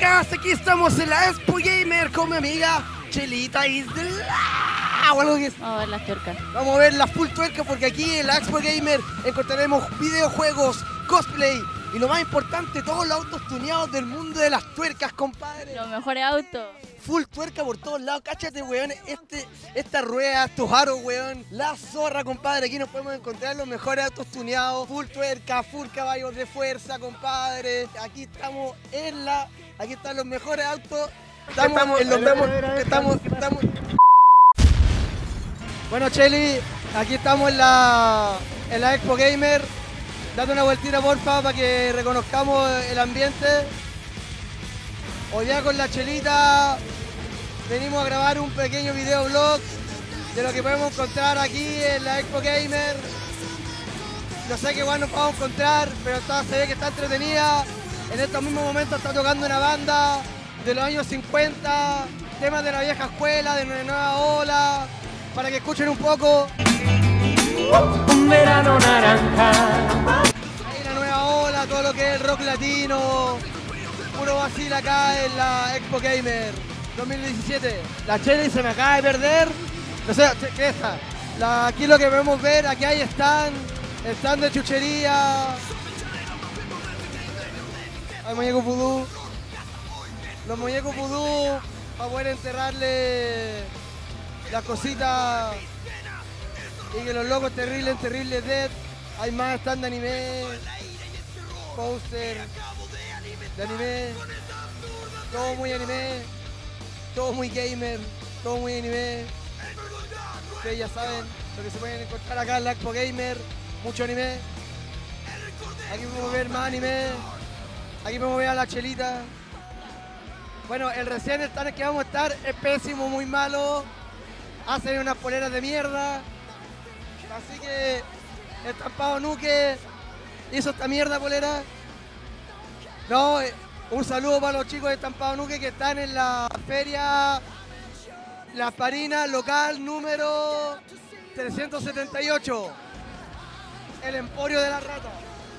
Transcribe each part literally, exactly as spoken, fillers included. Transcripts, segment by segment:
tuercas, aquí estamos en la Expo Gamer con mi amiga Chelita Isla. O algo que es. Vamos a ver las tuercas. Vamos a ver las full tuercas porque aquí en la Expo Gamer encontraremos videojuegos, cosplay y lo más importante, todos los autos tuneados del mundo de las tuercas, compadre. Los mejores autos. Full tuerca por todos lados, cáchate, weón, este, esta rueda, estos aros, weón, la zorra, compadre, aquí nos podemos encontrar los mejores autos tuneados, full tuerca, full caballos de fuerza, compadre, aquí estamos en la, aquí están los mejores autos, estamos, estamos en los, estamos, estamos, estamos. Bueno, Cheli, aquí estamos en la, en la Expo Gamer, date una vueltita, porfa, para que reconozcamos el ambiente. Hoy día con la Chelita venimos a grabar un pequeño videoblog de lo que podemos encontrar aquí en la Expo Gamer. No sé qué igual nos vamos a encontrar, pero está, se ve que está entretenida. En estos mismos momentos está tocando una banda de los años cincuenta, temas de la vieja escuela, de la nueva ola, para que escuchen un poco. Un verano naranja. Ahí la nueva ola, todo lo que es el rock latino. Puro vacil acá en la Expo Gamer dos mil diecisiete. La Cheli se me acaba de perder. No sé, ¿qué es esta? La, aquí lo que podemos ver, aquí hay stand, stand de chuchería. Hay muñecos vudú. Los muñecos vudú para poder enterrarle las cositas y que los locos terribles, terribles dead. Hay más stand de anime, póster de anime, todo muy anime, todo muy gamer, todo muy anime. Ustedes ya saben lo que se pueden encontrar acá en la Expo Gamer, mucho anime. Aquí podemos ver más anime, aquí podemos ver a la Chelita. Bueno, el recién stand que vamos a estar es pésimo, muy malo, hacen unas poleras de mierda, así que Estampado Nuke hizo esta mierda polera. No, eh, un saludo para los chicos de Estampado Nuke que están en la feria Las Parinas local número trescientos setenta y ocho, el Emporio de la Rata.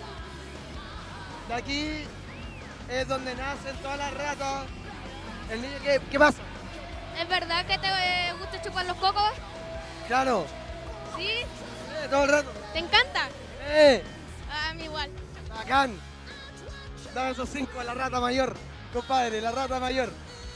De aquí es donde nacen todas las ratas. El niño, ¿qué, qué pasa? ¿Es verdad que te eh, gusta chupar los cocos? Claro. ¿Sí? Eh, todo el rato. ¿Te encanta? Eh, A mí igual. bacán. Dame esos cinco a la rata mayor, compadre, la rata mayor.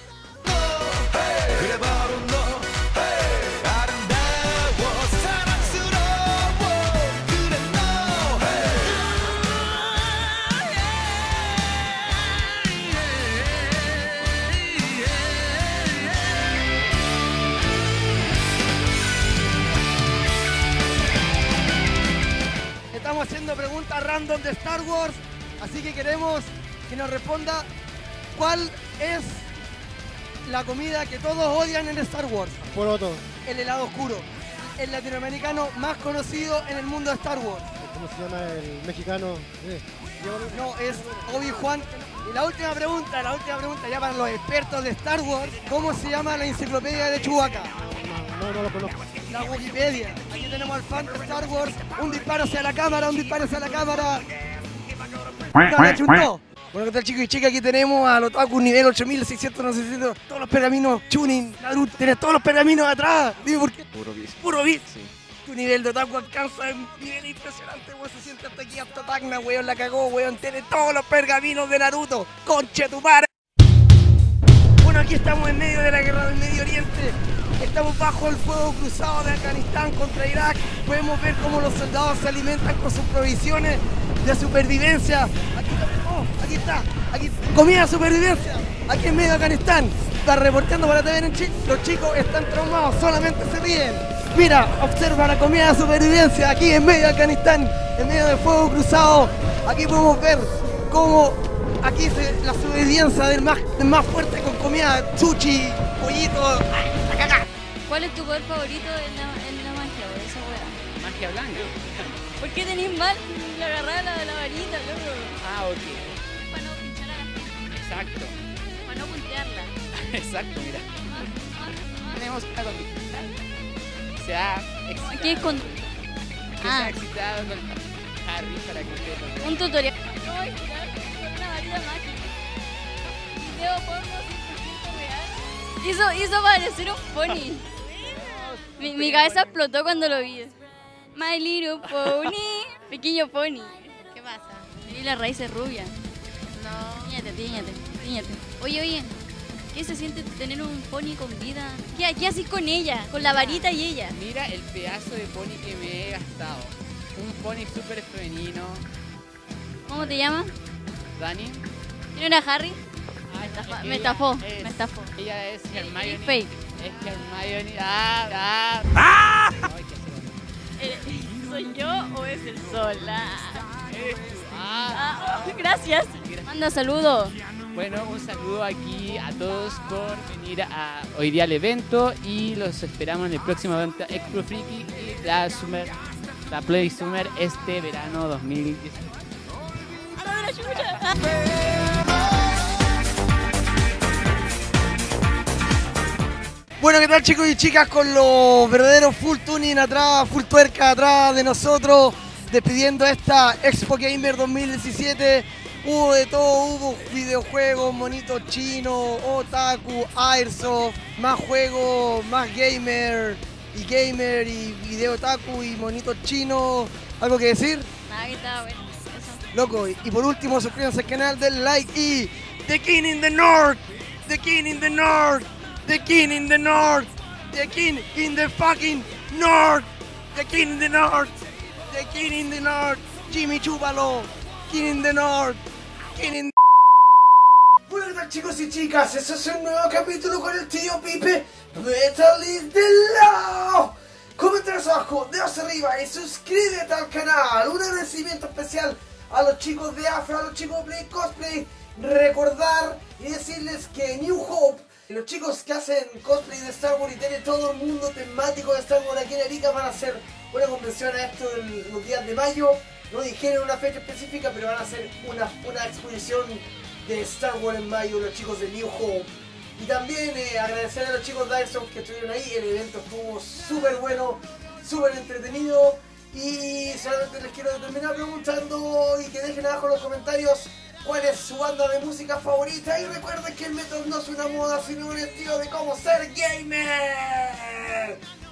Estamos haciendo preguntas random de Star Wars, así que queremos que nos responda cuál es la comida que todos odian en Star Wars. Poroto. El helado oscuro, el latinoamericano más conocido en el mundo de Star Wars. ¿Cómo se llama el mexicano? Eh, No, es Obi-Wan. Y la última pregunta, la última pregunta ya para los expertos de Star Wars, ¿cómo se llama la enciclopedia de Chewbacca? No, no, no lo conozco. La Wikipedia. Aquí tenemos al fan de Star Wars. Un disparo hacia la cámara, un disparo hacia la cámara. No, le chuntó. Bueno, ¿qué tal, chicos y chicas? Aquí tenemos al Otaku nivel ocho mil seiscientos, no sé si todos los pergaminos, Chunin, Naruto, tenés todos los pergaminos atrás. Dime por qué. Puro bis. Puro bit. Sí. Tu nivel de Otaku alcanza un nivel impresionante, weón. Se siente hasta aquí, hasta Tacna, weón. La cagó, weón. Tiene todos los pergaminos de Naruto. Conche tu madre. Bueno, aquí estamos en medio de la guerra del Medio Oriente. Estamos bajo el fuego cruzado de Afganistán contra Irak. Podemos ver cómo los soldados se alimentan con sus provisiones de supervivencia. Aquí está, oh, aquí está, aquí, comida de supervivencia. Aquí en medio de Afganistán. Está reporteando para T V en Chile. Los chicos están traumados, solamente se ríen. Mira, observa la comida de supervivencia aquí en medio de Afganistán, en medio del fuego cruzado. Aquí podemos ver cómo aquí se, la supervivencia del más, del más fuerte con comida, sushi, pollito. ¡Ay, la cagá! ¿Cuál es tu color favorito en la, en la magia, por esa weá? Magia blanca. ¿Por qué tenés mal la agarrada la de la varita, loco? Ah, ok. Para no pinchar a la gente. Exacto. Para no puntearla. Exacto, mira. Tenemos una condición. Se ha excitado. Aquí es con... Que se Ah. ha excitado con Harry para que usted lo vea. un tutorial. No, es una varita mágica. video porno cien por ciento real. Hizo, hizo parecer un pony. Mi, mi cabeza explotó cuando lo vi. My Little Pony. Pequeño pony. ¿Qué pasa? Y la raíz es rubia. No. Tíñate, tíñate, tíñate. Oye, oye. ¿Qué se siente tener un pony con vida? ¿Qué, qué haces con ella? Con la varita y ella. Mira el pedazo de pony que me he gastado. Un pony súper femenino. ¿Cómo te llamas? Dani. ¿No era Harry? Ah, Me estafó, ella me estafó, es- me estafó. Ella es Hermione. Fake. Es Hermione. Ah, ah. ¡Ah! Ay, qué feo. Eh, ¿Soy yo o es el sol? Ah, Eres tú. Ah. ah, gracias. Manda saludos. Bueno, un saludo aquí a todos por venir a hoy día al evento y los esperamos en el próximo evento Expo Friki y la Summer, la Play Summer este verano dos mil dieciocho. ¡A la chucha! Bueno, ¿qué tal chicos y chicas con los verdaderos full tuning atrás, full tuerca atrás de nosotros, despidiendo esta Expo Gamer dos mil diecisiete? Hubo de todo, hubo videojuegos, monitos chinos, otaku, airsoft, más juegos, más gamer y gamer y video otaku y monitos chinos. ¿Algo que decir? Nada, que estaba bueno. Eso. Loco, y por último suscríbanse al canal, denle like y The King in the North, The King in the North, The King in the North, The King in the fucking North, The King in the North, The King in the North, Jimmy Chúpalo, King in the North, King in the... Bueno, ¿qué tal chicos y chicas? Este es un nuevo capítulo con el tío Pipe, Metal is the Law. Comentarios abajo, dedos arriba y suscríbete al canal. Un agradecimiento especial a los chicos de Afro, a los chicos de Play Cosplay. Recordar y decirles que New Hope, los chicos que hacen cosplay de Star Wars y tienen todo el mundo temático de Star Wars aquí en Arica, van a hacer una convención a esto en los días de mayo. No dijeron una fecha específica, pero van a hacer una, una exposición de Star Wars en mayo los chicos de New Hope. Y también eh, agradecer a los chicos de Airsoft que estuvieron ahí. El evento estuvo súper bueno, súper entretenido. Y solamente les quiero terminar preguntando y que dejen abajo en los comentarios cuál es su banda de música favorita. Y recuerden que el metal no es una moda, sino un estilo de cómo ser gamer.